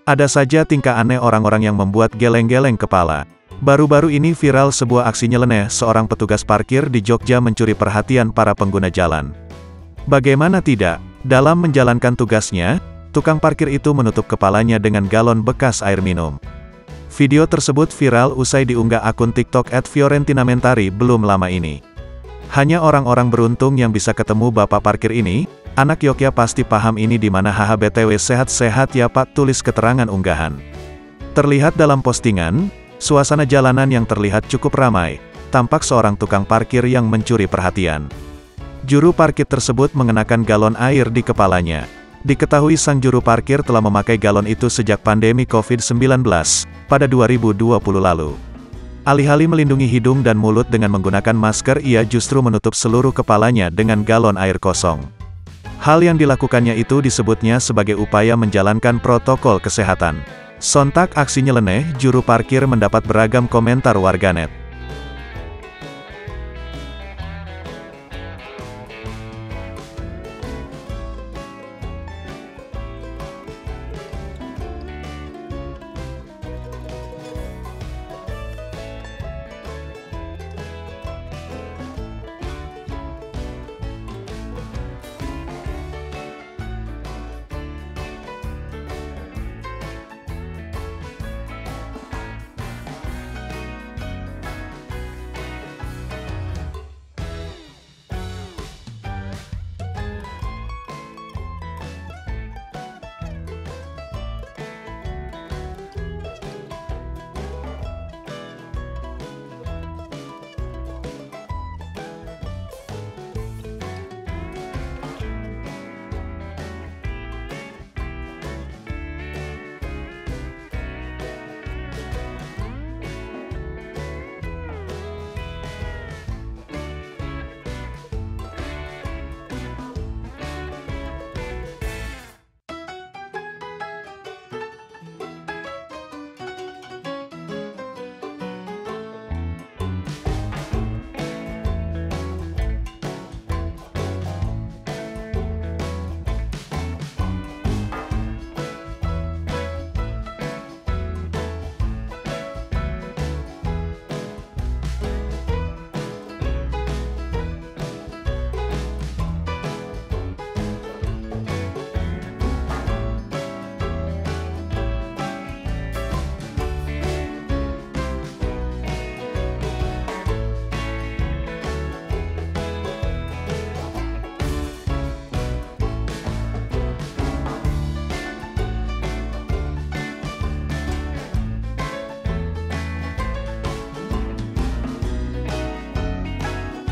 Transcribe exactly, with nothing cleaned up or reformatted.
Ada saja tingkah aneh orang-orang yang membuat geleng-geleng kepala. Baru-baru ini viral sebuah aksi nyeleneh seorang petugas parkir di Jogja mencuri perhatian para pengguna jalan. Bagaimana tidak, dalam menjalankan tugasnya, tukang parkir itu menutup kepalanya dengan galon bekas air minum. Video tersebut viral usai diunggah akun TikTok et fiorentina mentari belum lama ini. Hanya orang-orang beruntung yang bisa ketemu bapak parkir ini. Anak Yogya pasti paham ini di mana haha btw sehat-sehat ya pak, tulis keterangan unggahan. Terlihat dalam postingan, suasana jalanan yang terlihat cukup ramai, tampak seorang tukang parkir yang mencuri perhatian. Juru parkir tersebut mengenakan galon air di kepalanya. Diketahui sang juru parkir telah memakai galon itu sejak pandemi covid sembilan belas, pada dua ribu dua puluh lalu. Alih-alih melindungi hidung dan mulut dengan menggunakan masker, ia justru menutup seluruh kepalanya dengan galon air kosong. Hal yang dilakukannya itu disebutnya sebagai upaya menjalankan protokol kesehatan. Sontak aksi nyeleneh juru parkir mendapat beragam komentar warganet.